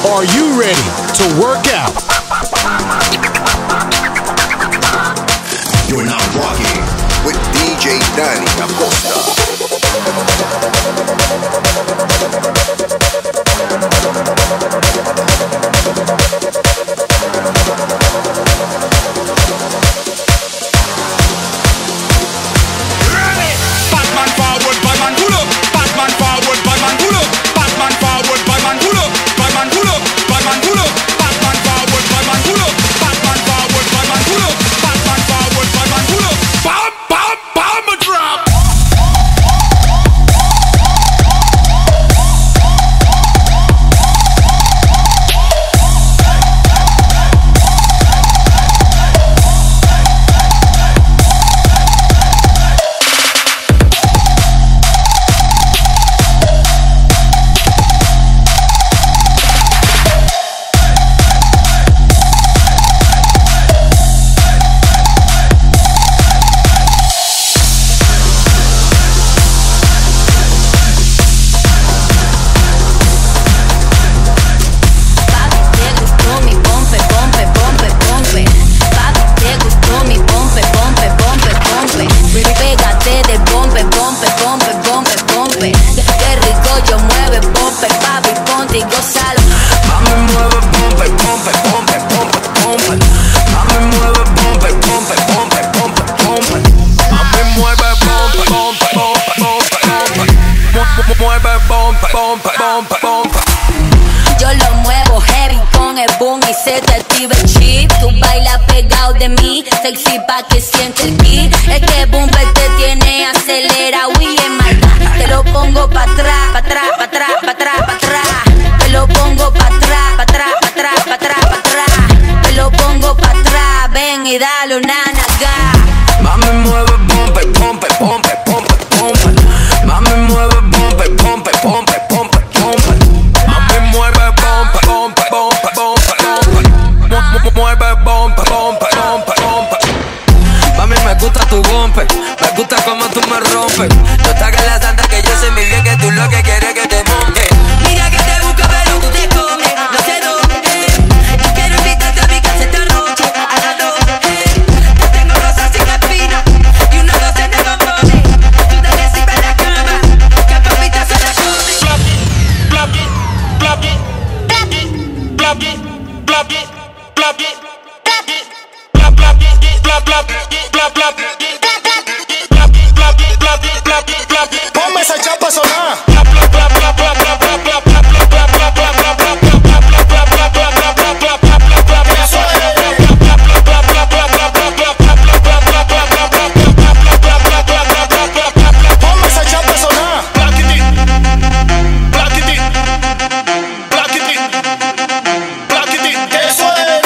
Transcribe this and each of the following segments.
Are you ready to work out? You're now rocking with DJ Dani Acosta. Yo lo muevo heavy con el boom y se te activa el chip. Tú bailas pegado de mí, sexy pa' que siente el ki. Es que Bumper te tiene acelerado y en maldad. Te lo pongo pa' atrás, pa' atrás, pa' atrás, pa' atrás, pa' atrás. Te lo pongo pa' atrás, pa' atrás, pa' atrás, pa' atrás, pa' atrás. Te lo pongo pa' atrás, ven y dale una naga. Mami mueve Bumper, Bumper, Bumper, Bumper, Bumper. Mami mueve Bumper, Bumper, Bumper, Bumper, Bumper. Mami mueve Bumper, Bumper, Bumper, Bumper, Bumper. Mueve Bumper, Bumper, Bumper, Bumper. Mami me gusta tu bumper, me gusta como tú me rompes. No te hagas la santa que yo sé muy bien que tú lo que quieres que te monte. Mira que te busco pero tú te comes, no sé dónde. Yo quiero invitarte a mi casa esta noche, a las 12. Yo tengo rosas sin espinas y una docena de bombones. Tú debes irme a la cama, que a papita se la come. Plop, plop, plop, plop, plop, plop, plop. Ponme esa chapa a sonar. Ponme esa chapa a sonar. Que suene.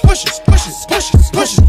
push it, push it, push it, push it.